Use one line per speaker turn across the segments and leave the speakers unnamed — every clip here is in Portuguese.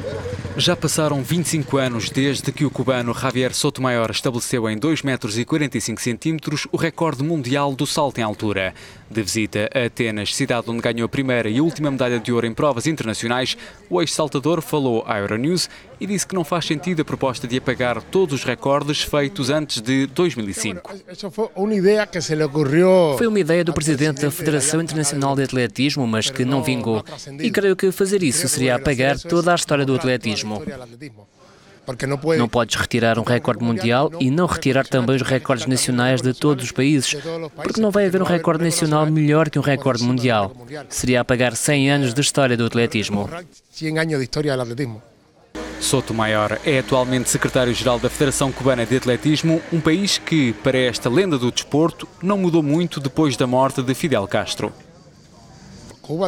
Já passaram 25 anos desde que o cubano Javier Sotomayor estabeleceu em 2,45 metros o recorde mundial do salto em altura. De visita a Atenas, cidade onde ganhou a primeira e última medalha de ouro em provas internacionais, o ex-saltador falou à Euronews e disse que não faz sentido a proposta de apagar todos os recordes feitos antes de 2005.
Foi uma ideia do presidente da Federação Internacional de Atletismo, mas que não vingou. E creio que fazer isso seria apagar toda a história do atletismo. Não podes retirar um recorde mundial e não retirar também os recordes nacionais de todos os países, porque não vai haver um recorde nacional melhor que um recorde mundial. Seria apagar 100 anos de história do atletismo.
Sotomayor é atualmente secretário-geral da Federação Cubana de Atletismo, um país que, para esta lenda do desporto, não mudou muito depois da morte de Fidel Castro.
Cuba,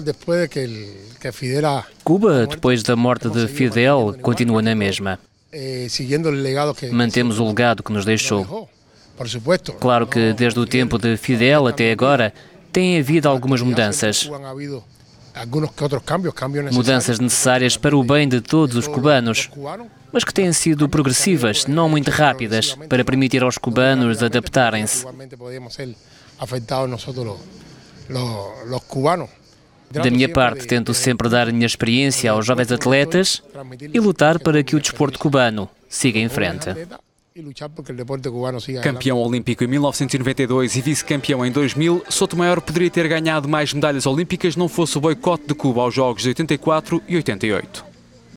depois da morte de Fidel, continua na mesma. Mantemos o legado que nos deixou. Claro que desde o tempo de Fidel até agora tem havido algumas mudanças. Mudanças necessárias para o bem de todos os cubanos, mas que têm sido progressivas, não muito rápidas, para permitir aos cubanos adaptarem-se. Da minha parte, tento sempre dar a minha experiência aos jovens atletas e lutar para que o desporto cubano siga em frente.
Campeão olímpico em 1992 e vice-campeão em 2000, Sotomayor poderia ter ganhado mais medalhas olímpicas não fosse o boicote de Cuba aos Jogos de 84 e 88.